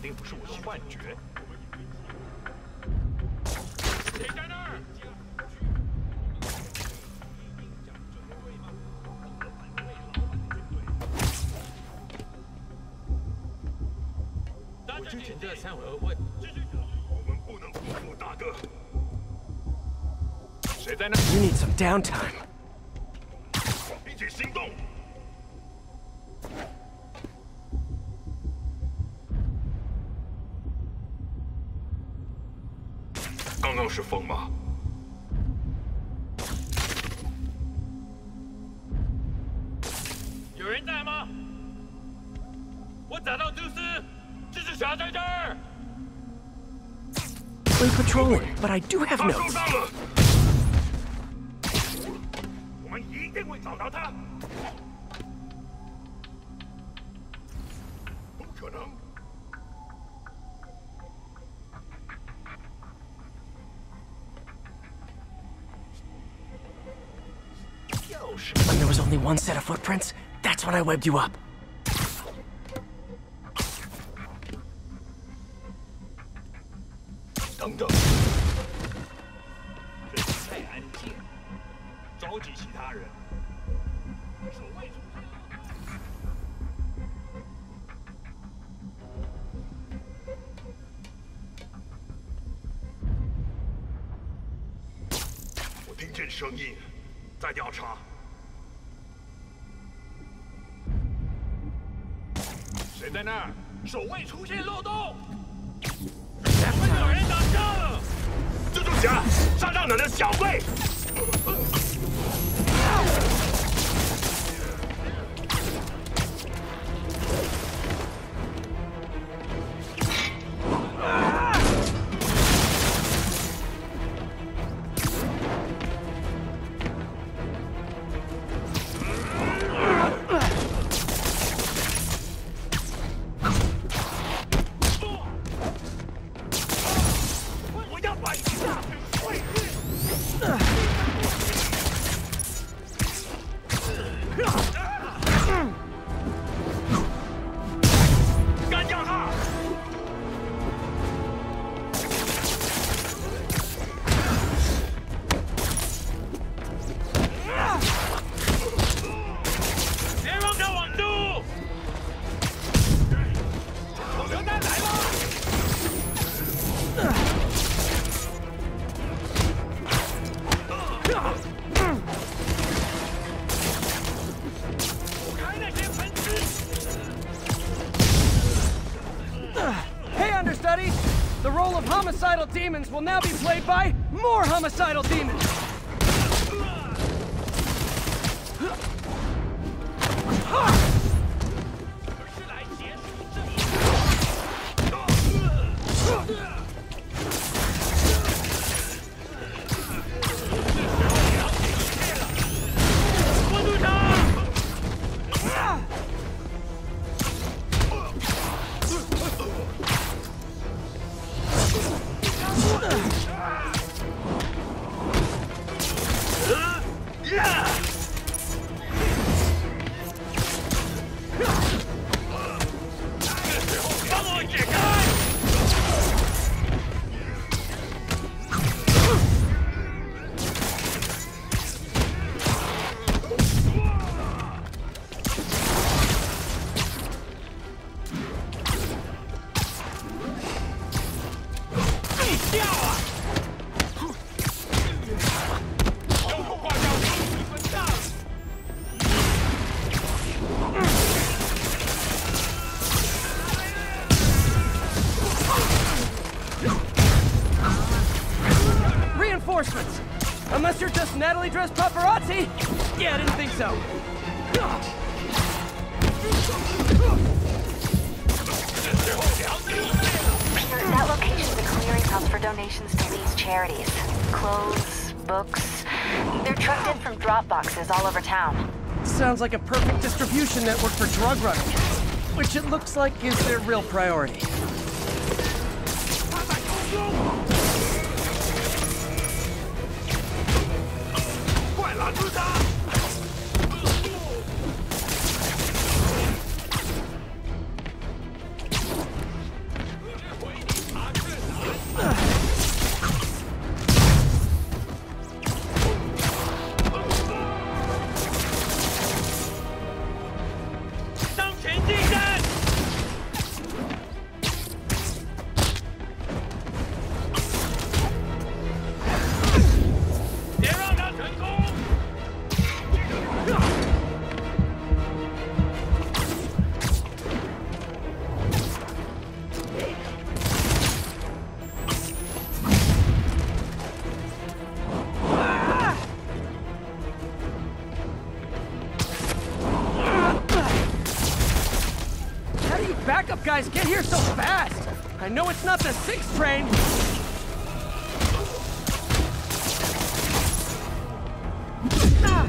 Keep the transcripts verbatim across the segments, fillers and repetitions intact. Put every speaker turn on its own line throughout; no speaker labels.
定不是我幻觉。谁在那儿？我之前这三而问，我们不能辜负大哥。谁在那
You need some downtime.
并且行动。 刚刚是风吗？有人在吗？我找到蛛丝，蜘蛛侠在这儿。
Been patrolling, but I do have
他受
notes.
伤了，我们一定会找到他。不可能！
When there was only one set of footprints, that's when I webbed you up.
等等，这里太安静，召集其他人。守卫出现了。我听见声音，在调查。 谁在那儿？守卫出现漏洞！前面有人打仗！蜘蛛侠，杀掉你的小辈！
Homicidal demons will now be played by more homicidal demons!
Yeah!
reinforcements! Unless you're just Natalie dressed paparazzi? Yeah, I didn't think so.
That location's a clearinghouse for donations to Lee's charities. Clothes, books. They're trucked in from drop boxes all over town.
Sounds like a perfect distribution network for drug running, which it looks like is their real priority. backup guys get here so fast? I know it's not the sixth train. Ah!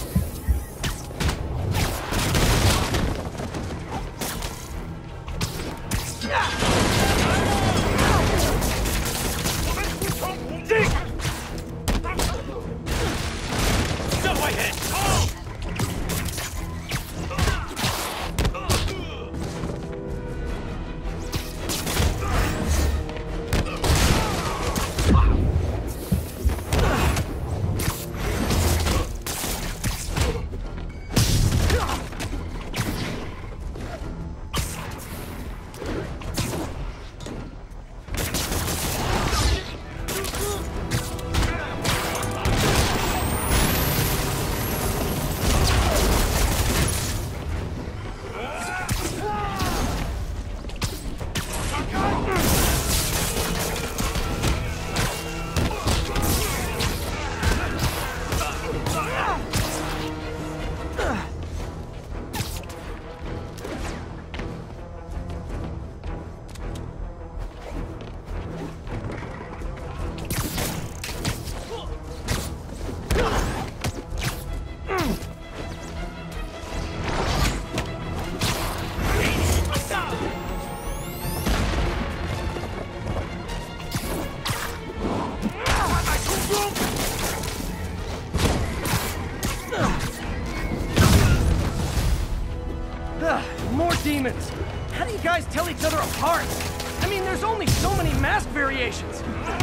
Demons! How do you guys tell each other apart? I mean, there's only so many mask variations.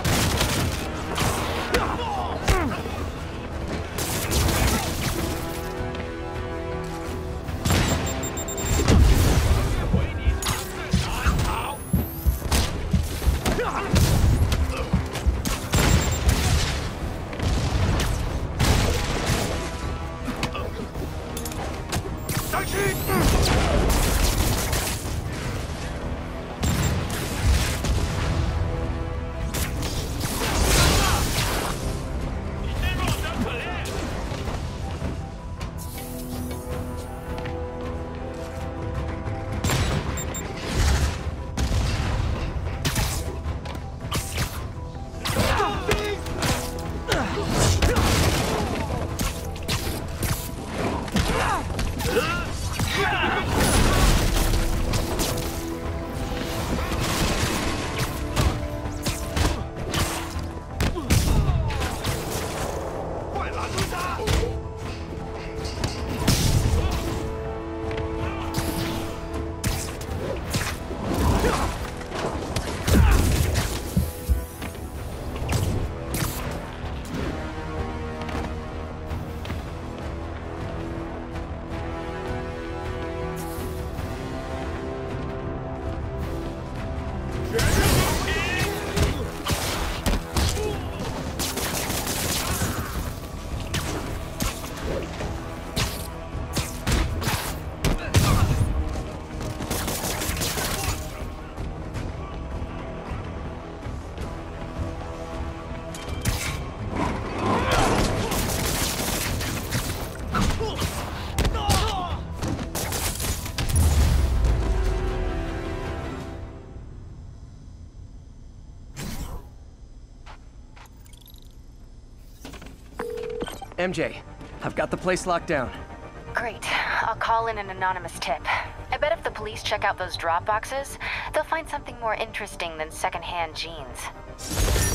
M J, I've got the place locked down.
Great. I'll call in an anonymous tip. I bet if the police check out those drop boxes, they'll find something more interesting than secondhand jeans.